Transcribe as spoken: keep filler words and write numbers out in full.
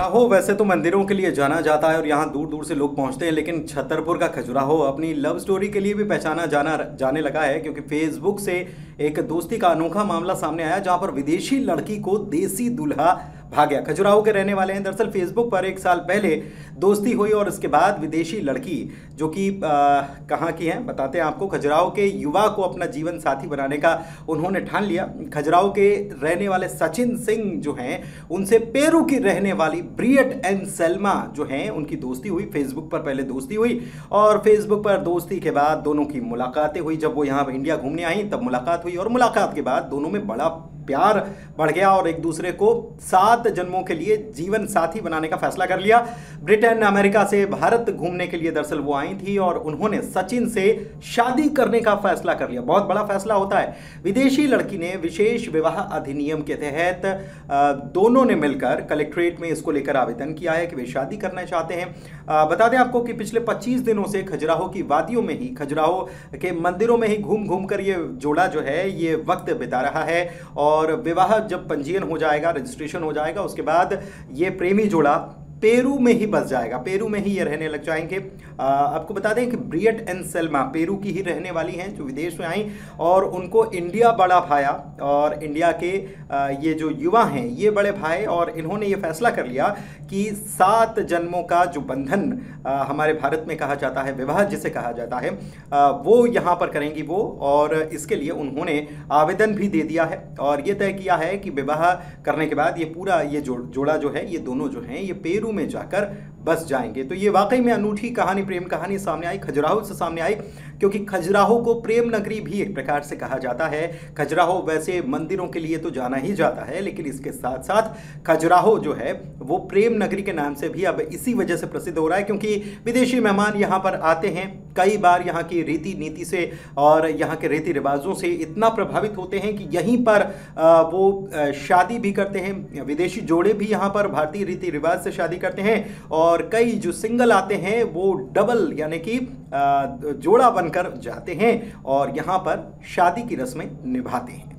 खजुराहो वैसे तो मंदिरों के लिए जाना जाता है और यहाँ दूर दूर से लोग पहुँचते हैं, लेकिन छतरपुर का खजुराहो अपनी लव स्टोरी के लिए भी पहचाना जाना जाने लगा है, क्योंकि फेसबुक से एक दोस्ती का अनोखा मामला सामने आया जहाँ पर विदेशी लड़की को देसी दूल्हा भाग गया। खजुराहो के रहने वाले हैं। दरअसल फेसबुक पर एक साल पहले दोस्ती हुई और उसके बाद विदेशी लड़की जो कि कहाँ की है बताते हैं आपको। खजुराहो के युवा को अपना जीवन साथी बनाने का उन्होंने ठान लिया। खजुराहो के रहने वाले सचिन सिंह जो हैं उनसे पेरू की रहने वाली ब्रियट एंड सेल्मा जो हैं उनकी दोस्ती हुई। फेसबुक पर पहले दोस्ती हुई और फेसबुक पर दोस्ती के बाद दोनों की मुलाकातें हुई। जब वो यहाँ इंडिया घूमने आई तब मुलाकात हुई और मुलाकात के बाद दोनों में बड़ा प्यार बढ़ गया और एक दूसरे को सात जन्मों के लिए जीवन साथी बनाने का फैसला कर लिया। ब्रिटेन अमेरिका से भारत घूमने के लिए दरअसल वो आई थी और उन्होंने सचिन से शादी करने का फैसला कर लिया। बहुत बड़ा फैसला होता है। विदेशी लड़की ने विशेष विवाह अधिनियम के तहत दोनों ने मिलकर कलेक्ट्रेट में इसको लेकर आवेदन किया है कि वे शादी करना चाहते हैं। बता दें आपको कि पिछले पच्चीस दिनों से खजुराहो की वादियों में ही, खजुराहो के मंदिरों में ही घूम घूम कर ये जोड़ा जो है ये वक्त बिता रहा है और विवाह जब पंजीयन हो जाएगा, रजिस्ट्रेशन हो जाएगा, उसके बाद ये प्रेमी जोड़ा पेरू में ही बस जाएगा। पेरू में ही ये रहने लग जाएंगे। आ, आपको बता दें कि ब्रियट एंड सेल्मा पेरू की ही रहने वाली हैं जो विदेश में आई और उनको इंडिया बड़ा भाया और इंडिया के आ, ये जो युवा हैं ये बड़े भाई और इन्होंने ये फैसला कर लिया कि सात जन्मों का जो बंधन आ, हमारे भारत में कहा जाता है, विवाह जिसे कहा जाता है, आ, वो यहाँ पर करेंगी वो। और इसके लिए उन्होंने आवेदन भी दे दिया है और ये तय किया है कि विवाह करने के बाद ये पूरा ये जो जोड़ा जो है ये दोनों जो हैं ये पेरू में जाकर बस जाएंगे। तो ये वाकई में अनूठी कहानी, प्रेम कहानी सामने आई, खजुराहो से सामने आई, क्योंकि खजुराहो को प्रेम नगरी भी एक प्रकार से कहा जाता है। खजुराहो वैसे मंदिरों के लिए तो जाना ही जाता है, लेकिन इसके साथ साथ खजुराहो जो है वो प्रेम नगरी के नाम से भी अब इसी वजह से प्रसिद्ध हो रहा है, क्योंकि विदेशी मेहमान यहाँ पर आते हैं, कई बार यहाँ की रीति नीति से और यहाँ के रीति रिवाजों से इतना प्रभावित होते हैं कि यहीं पर वो शादी भी करते हैं। विदेशी जोड़े भी यहाँ पर भारतीय रीति रिवाज से शादी करते हैं और कई जो सिंगल आते हैं वो डबल यानी कि जोड़ा बनकर जाते हैं और यहाँ पर शादी की रस्में निभाते हैं।